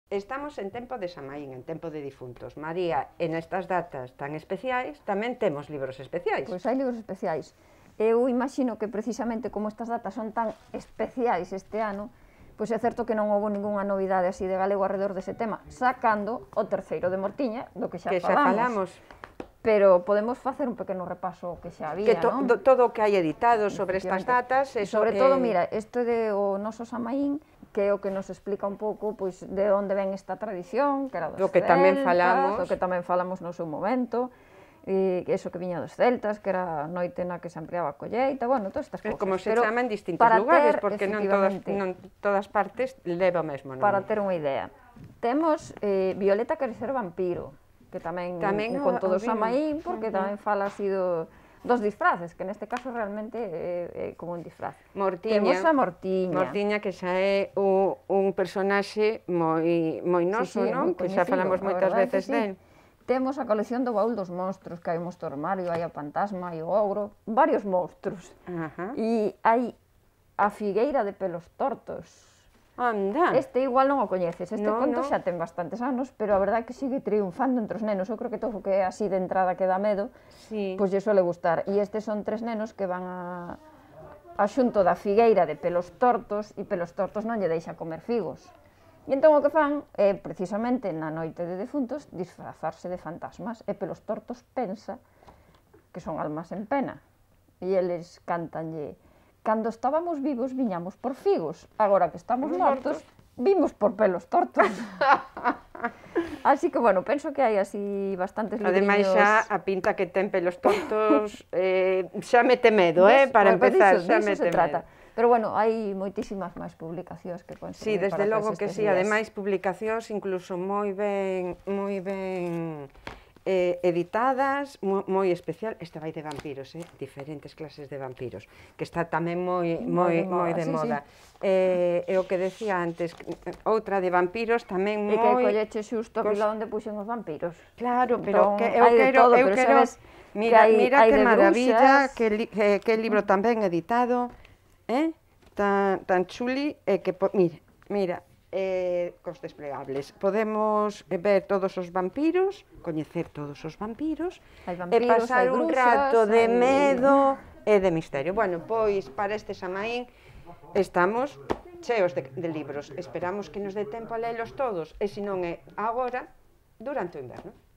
Estamos en tempo de Samaín, en tempo de difuntos. María, en estas datas tan especiais, tamén temos libros especiais. Pois hai libros especiais. Eu imagino que precisamente como estas datas son tan especiais este ano, pois é certo que non houve ningunha novidade así de galego alrededor dese tema, sacando o terceiro de Mortiña, do que xa falamos. Pero podemos facer un pequeno repaso que xa había, non? Todo o que hai editado sobre estas datas... Sobre todo, mira, isto de o noso Samaín, que é o que nos explica un pouco pois, de onde ven esta tradición, que era dos celtas, do que tamén falamos no seu momento, e eso que viña dos celtas, que era a noite na que se ampliaba a colleita, bueno, todas estas cousas. Como se chama en distintos lugares, porque non todas partes leva o mesmo nome. Para ter unha idea. Temos Violeta quere ser vampiro, que tamén con todo o Samaín, porque tamén fala así dos disfraces, que neste caso realmente é como un disfraz. Temos a Mortiña. Mortiña, que xa é un personaxe moi noso, non? Que xa falamos moitas veces del. Temos a colección do baúl dos monstros, que hai o monstro armario, hai a fantasma, hai o ogro, varios monstros. E hai a figueira de pelos tortos. Anda! Este igual non o coñeces, este conto xa ten bastantes anos, pero a verdade é que sigue triunfando entre os nenos. Eu creo que todo o que é así de entrada que dá medo, pois lle suele gustar. E estes son 3 nenos que van a xunto da figueira de pelos tortos, e pelos tortos non lle deixa comer figos. E entón o que fan é, precisamente, na noite de defuntos, disfrazarse de fantasmas, e pelos tortos pensa que son almas en pena. E eles cantanlle: cando estábamos vivos viñamos por figos, agora que estamos mortos vimos por pelos tortos. Así que, bueno, penso que hai así bastantes libriños. Ademais, xa a pinta que ten pelos tortos xa mete medo, para empezar, xa mete medo. Pero, bueno, hai moitísimas máis publicacións que poden servir para desde logo que sí, ademais publicacións incluso moi ben editadas, moi especial. Esta vai de vampiros, diferentes clases de vampiros, que está tamén moi de moda. E o que decía antes, outra de vampiros tamén moi... E que colleche xusto a vila onde puxen os vampiros. Claro, pero eu quero... Mira que maravilla, que libro tan ben editado, tan chuli, e que... Mira, cos desplegables. Podemos ver todos os vampiros, coñecer todos os vampiros, e pasar un rato de medo e de misterio. Bueno, pois, para este Samaín estamos cheos de libros. Esperamos que nos dé tempo a lelos todos, e se non é agora, durante o inverno.